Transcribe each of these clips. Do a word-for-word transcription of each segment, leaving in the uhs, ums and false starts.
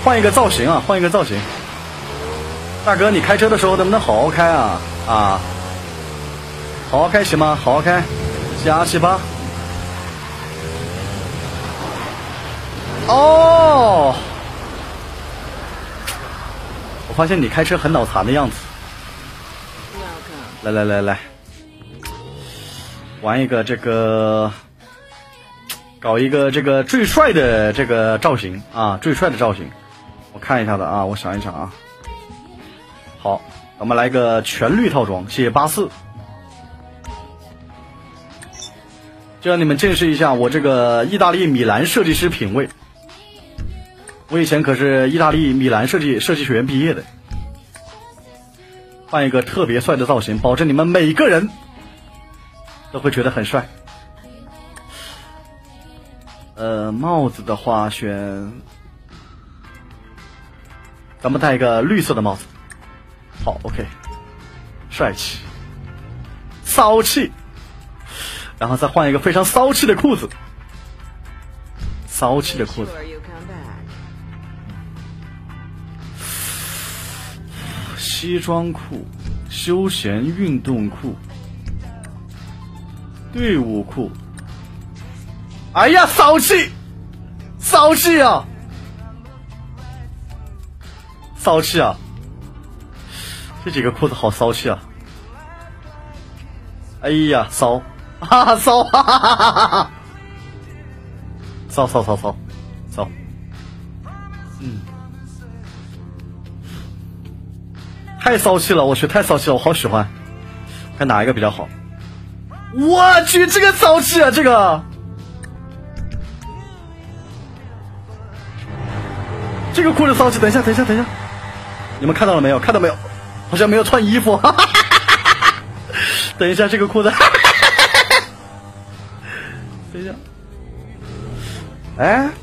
换一个造型啊，换一个造型。大哥，你开车的时候能不能好好开啊？啊，好好开行吗？好好开，加七八。哦，我发现你开车很脑残的样子。来来来来，玩一个这个，搞一个这个最帅的这个造型啊，最帅的造型。我看一下子啊，我想一想啊。好，我们来个全绿套装，谢谢八四。就让你们见识一下我这个意大利米兰设计师品味。我以前可是意大利米兰设计设计学院毕业的。换一个特别帅的造型，保证你们每个人都会觉得很帅。呃，帽子的话选，咱们戴一个绿色的帽子。好 ，OK， 帅气，骚气，然后再换一个非常骚气的裤子，骚气的裤子，西装裤、休闲运动裤、队伍裤。哎呀，骚气，骚气啊，骚气啊！这几个裤子好骚气啊！哎呀，骚，哈哈，骚，哈哈哈哈哈！骚骚骚骚骚，嗯，太骚气了，我去，太骚气了，我好喜欢。看哪一个比较好？我去，这个骚气啊，这个，这个裤子骚气。等一下，等一下，等一下，你们看到了没有？看到没有？好像没有穿衣服，哈哈哈哈哈！等一下，这个裤子，哈哈哈哈哈！等一下，哎，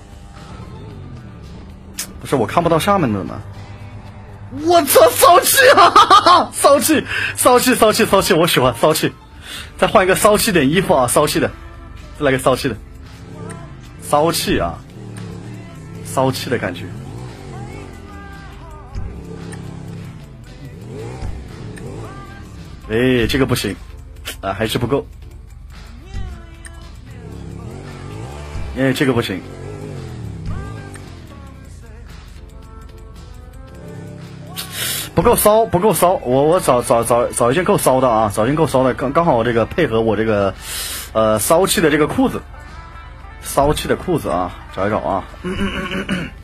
不是我看不到上面的吗？我操，骚气啊！哈哈哈，骚气，骚气，骚气，骚气，我喜欢骚气。再换一个骚气点衣服啊，骚气的，再来个骚气的，骚气啊，骚气的感觉。哎，这个不行，啊，还是不够。哎，这个不行，不够骚，不够骚。我我找找找找一件够骚的啊，找一件够骚的，刚刚好这个配合我这个呃骚气的这个裤子，骚气的裤子啊，找一找啊。嗯嗯嗯嗯嗯。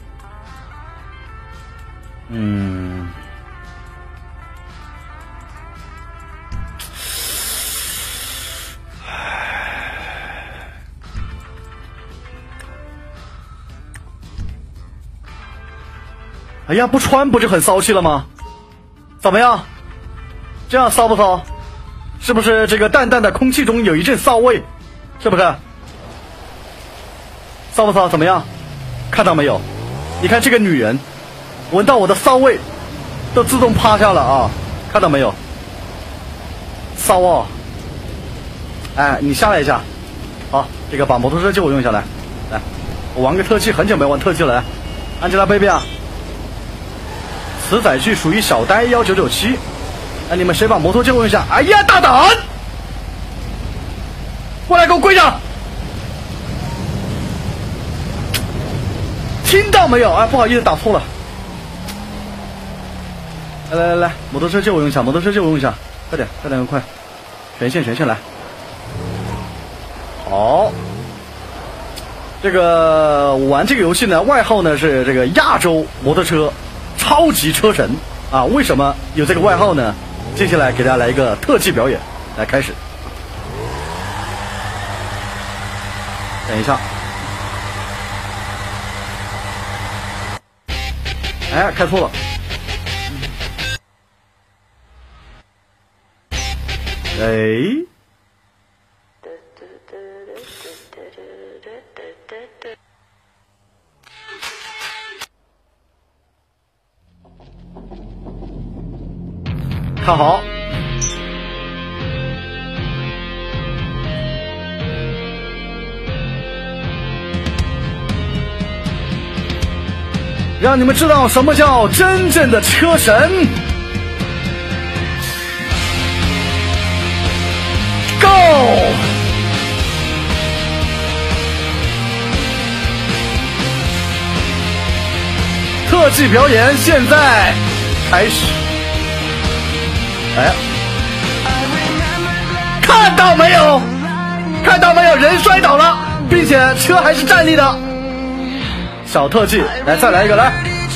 嗯哎呀，不穿不就很骚气了吗？怎么样？这样骚不骚？是不是这个淡淡的空气中有一阵骚味？是不是？骚不骚？怎么样？看到没有？你看这个女人，闻到我的骚味，都自动趴下了啊！看到没有？骚哦！哎，你下来一下。好，这个把摩托车借我用一下来。来，我玩个特技，很久没玩特技了。来，安吉拉贝贝啊！此载具属于小呆一九九七，哎，你们谁把摩托借我用一下？哎呀，大胆！过来给我跪下！听到没有？哎，不好意思，打错了。来来来来，摩托车借我用一下，摩托车借我用一下，快点，快点，快！全线全线来。好，这个我玩这个游戏呢，外号呢是这个亚洲摩托车超级车神啊！为什么有这个外号呢？接下来给大家来一个特技表演，来开始。等一下，哎，开错了。哎。看好， 让你们知道什么叫真正的车神。Go！ 特技表演现在开始。哎，看到没有？看到没有？人摔倒了，并且车还是站立的。小特技，来，再来一个，来。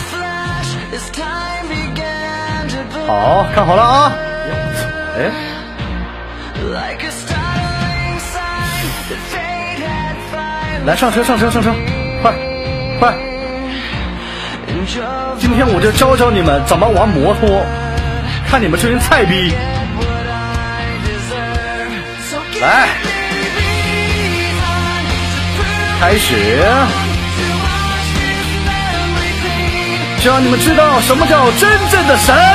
好，看好了啊！哎，来上车，上车，上车，快，快！今天我就教教你们怎么玩摩托，看你们这群菜逼！来，开始，就让你们知道什么叫真正的神。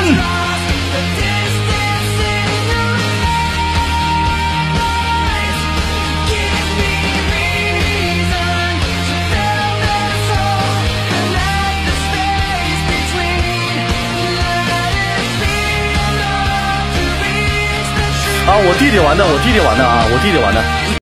啊，我弟弟玩的，我弟弟玩的啊，我弟弟玩的。